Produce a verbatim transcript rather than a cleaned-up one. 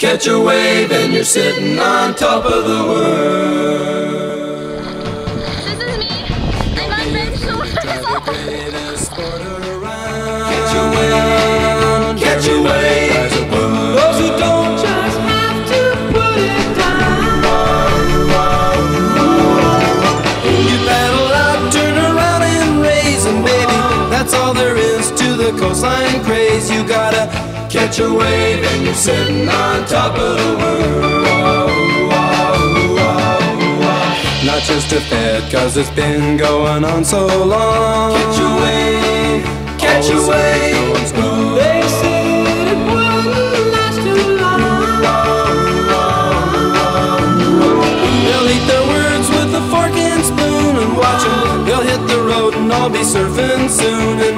catch a wave and you're sitting on top of the world. This is me. I'm on red shoulders. Catch a wave, catch a wave. Those who don't just have to put it down. You paddle out, turn around and raise, and baby, that's all there is to the coastline craze. You gotta catch a wave and you're sitting on top of the world. Not just a fad, cause it's been going on so long. Catch a wave, catch a wave. They said it wouldn't last too long. They'll eat their words with a fork and spoon and watch them. They'll hit the road and I'll be surfing soon.